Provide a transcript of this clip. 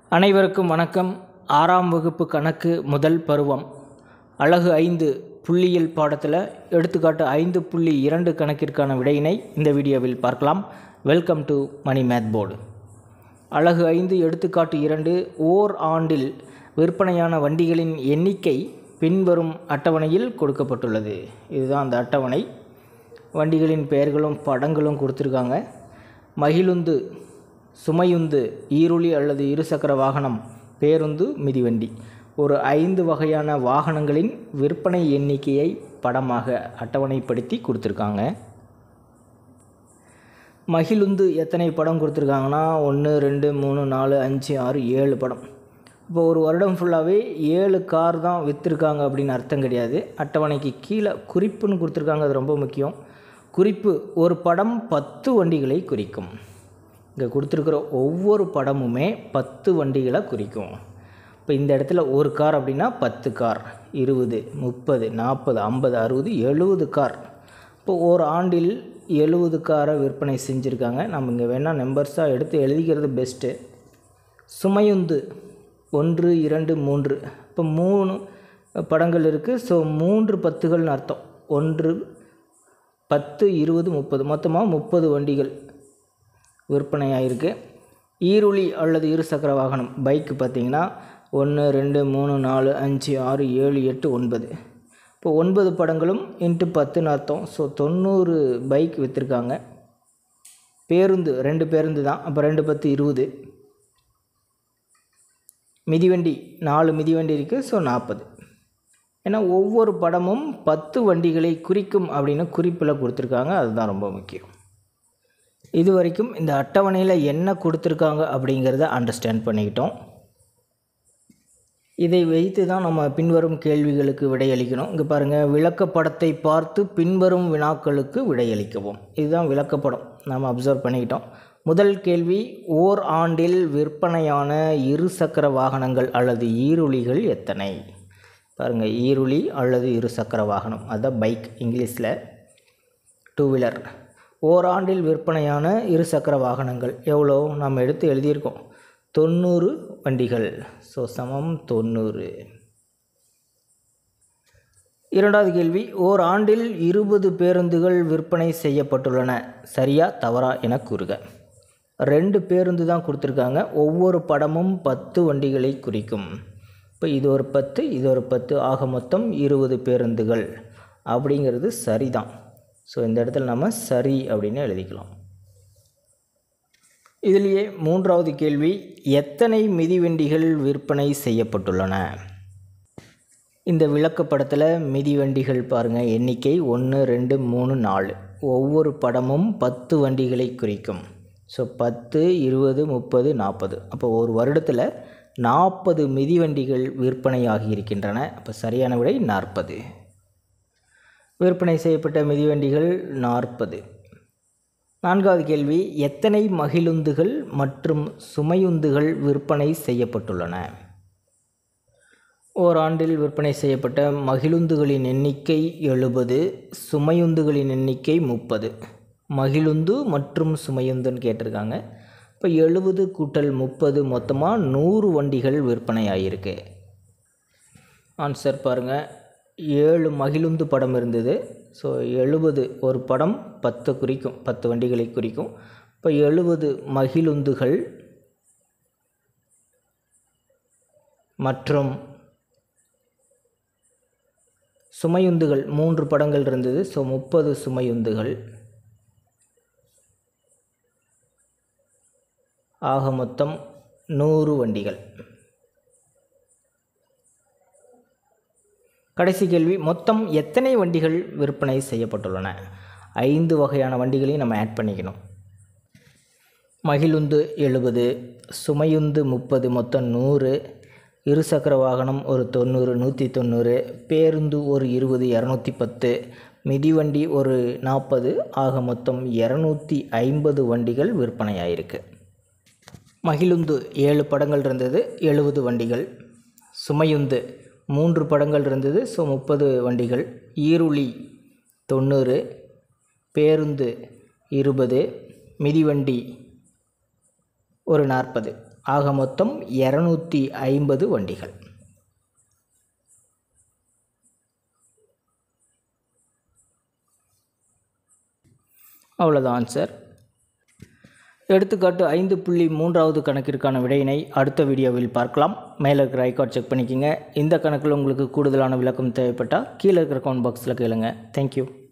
அனைவருக்கும் வணக்கம். 6ஆம் வகுப்பு கணக்கு முதல் பருவம் அலகு 5 புள்ளியியல் பாடத்தில் எடுத்துக்காட்டு 5.2 கணக்கிற்கான விடையினை இந்த வீடியோவில் பார்க்கலாம். Welcome to Mani math board. அலகு 5 எடுத்துக்காட்டு 2 ஓர் ஆண்டில் விற்பனையான வண்டிகளின் எண்ணிக்கை பின்வரும் அட்டவணையில் கொடுக்கப்பட்டுள்ளது. இதுதான் அந்த அட்டவணை. வண்டிகளின் பெயர்களும் படங்களும் கொடுத்துருக்காங்க. மகிழுந்து, சுமையுந்து, ஈருளி அல்லது இருசக்கர வாகனம், பேருந்து, மிதிவண்டி, ஒரு 5 வகையான வாகனங்களின் விற்பனை எண்ணிக்கையை படமாக அட்டவணைப்படுத்தி கொடுத்துருக்காங்க. மகிழுந்து எத்தனை படம் கொடுத்துருக்காங்கன்னா 1 2 3 4 5 6 7 படம். இப்போ ஒரு வருடம் ஃபுல்லாகவே 7 கார் தான் விற்றுருக்காங்க அப்படின்னு அர்த்தம் கிடையாது. அட்டவணைக்கு கீழே குறிப்புன்னு கொடுத்துருக்காங்க, அது ரொம்ப முக்கியம். குறிப்பு: ஒரு படம் 10 வண்டிகளை குறிக்கும். இங்கே கொடுத்துருக்கிற ஒவ்வொரு படமுமே 10 வண்டிகளை குறிக்கும். இப்போ இந்த இடத்துல ஒரு கார் அப்படின்னா 10 கார், 20, 30, 40, 50, 60, 70 கார். இப்போ ஒரு ஆண்டில் 70 காரை விற்பனை செஞ்சுருக்காங்க. நம்ம இங்கே வேணால் நம்பர்ஸாக எடுத்து எழுதிக்கிறது பெஸ்ட்டு. சுமையுந்து 1 2 3, இப்போ 3 படங்கள் இருக்குது. ஸோ 3 10கள்னு அர்த்தம். 1 10 20 30, மொத்தமாக 30 வண்டிகள் விற்பனையாயிருக்கு. ஈருளி அல்லது இருசக்கர வாகனம் பைக்கு பார்த்திங்கன்னா 1 2 3 4 5 6 7 8 9. இப்போ 9 படங்களும் இன்ட்டு 10ன்னு அர்த்தம். ஸோ 90 பைக் விற்றுருக்காங்க. பேருந்து 2 பேருந்து தான். அப்போ 2 10 20. மிதிவண்டி 4 மிதிவண்டி இருக்குது. ஸோ 40. ஏன்னா ஒவ்வொரு படமும் 10 வண்டிகளை குறிக்கும் அப்படின்னு குறிப்பில் கொடுத்துருக்காங்க. அதுதான் ரொம்ப முக்கியம். இது வரைக்கும் இந்த அட்டவணையில் என்ன கொடுத்துருக்காங்க அப்படிங்கிறத அண்டர்ஸ்டாண்ட் பண்ணிக்கிட்டோம். இதை வைத்து தான் நம்ம பின்வரும் கேள்விகளுக்கு விடையளிக்கணும். இங்கே பாருங்கள், விளக்கப்படத்தை பார்த்து பின்வரும் வினாக்களுக்கு விடையளிக்கவும். இதுதான் விளக்கப்படம், நாம் அப்சர்வ் பண்ணிக்கிட்டோம். முதல் கேள்வி: ஓர் ஆண்டில் விற்பனையான இருசக்கர வாகனங்கள் அல்லது ஈருளிகள் எத்தனை? பாருங்கள், ஈருளி அல்லது இருசக்கர வாகனம், அதுதான் பைக் இங்கிலீஷில், 2 வீலர். ஓராண்டில் விற்பனையான இருசக்கர வாகனங்கள் எவ்வளோ நம்ம எடுத்து எழுதியிருக்கோம், 90 வண்டிகள். ஸோ சமம் 90. இரண்டாவது கேள்வி: ஓர் ஆண்டில் 20 பேருந்துகள் விற்பனை செய்யப்பட்டுள்ளன, சரியா தவறா என கூறுக. 2 பேருந்து தான் கொடுத்துருக்காங்க. ஒவ்வொரு படமும் 10 வண்டிகளை குறிக்கும். இப்போ இது ஒரு 10, இது ஒரு 10, ஆக மொத்தம் 20 பேருந்துகள் அப்படிங்கிறது சரிதான். ஸோ இந்த இடத்துல நம்ம சரி அப்படின்னு எழுதிக்கலாம். இதிலேயே மூன்றாவது கேள்வி: எத்தனை மிதிவண்டிகள் விற்பனை செய்யப்பட்டுள்ளன? இந்த விளக்கப்படத்தில் மிதிவண்டிகள் பாருங்கள், எண்ணிக்கை 1 2 3 4. ஒவ்வொரு படமும் 10 வண்டிகளை குறிக்கும். ஸோ 10 20 30 40. அப்போ ஒரு வருடத்தில் 40 மிதிவண்டிகள் விற்பனையாகி இருக்கின்றன. அப்போ சரியான விடை 40. விற்பனை செய்யப்பட்ட மிதிவண்டிகள் 40. நான்காவது கேள்வி: எத்தனை மகிழுந்துகள் மற்றும் சுமையுந்துகள் விற்பனை செய்யப்பட்டுள்ளன? ஓராண்டில் விற்பனை செய்யப்பட்ட மகிழுந்துகளின் எண்ணிக்கை 70, சுமையுந்துகளின் எண்ணிக்கை 30. மகிழுந்து மற்றும் சுமையுந்துன்னு கேட்டிருக்காங்க. இப்போ 70 கூட்டல் 30 மொத்தமாக 100 வண்டிகள் விற்பனையாகிருக்கு. ஆன்சர் பாருங்கள், 7 மகிழுந்து படம் இருந்தது. ஸோ 70, ஒரு படம் 10 குறிக்கும், 10 வண்டிகளை குறிக்கும். இப்போ 70 மகிழுந்துகள் மற்றும் சுமையுந்துகள் 3 படங்கள் இருந்தது. ஸோ 30 சுமையுந்துகள், ஆக மொத்தம் 100 வண்டிகள். கடைசி கேள்வி: மொத்தம் எத்தனை வண்டிகள் விற்பனை செய்யப்பட்டுள்ளன? 5 வகையான வண்டிகளையும் நம்ம ஆட் பண்ணிக்கணும். மகிழுந்து 70, சுமையுந்து 30, மொத்தம் 100. இருசக்கர வாகனம் ஒரு 90, 190. பேருந்து ஒரு 20, 210. மிதிவண்டி ஒரு 40, ஆக மொத்தம் 250 வண்டிகள் விற்பனையாயிருக்கு. மகிழுந்து 7 படங்கள் இருந்தது, 70 வண்டிகள். சுமையுந்து 3 படங்கள் இருந்தது. ஸோ 30 வண்டிகள். ஈருளி 90, பேருந்து 20, மிதிவண்டி ஒரு 40, ஆக மொத்தம் 250 வண்டிகள். அவ்வளோதான் ஆன்சர். எடுத்துக்காட்டு 5.3வது கணக்கிற்கான விடையினை அடுத்த வீடியோவில் பார்க்கலாம். மேலே இருக்கிற ஐகார்ட் செக் பண்ணிக்கோங்க. இந்த கணக்கில் உங்களுக்கு கூடுதலான விளக்கம் தேவைப்பட்டால் கீழே இருக்கிற கமெண்ட் பாக்ஸில் கேளுங்க. தேங்க்யூ.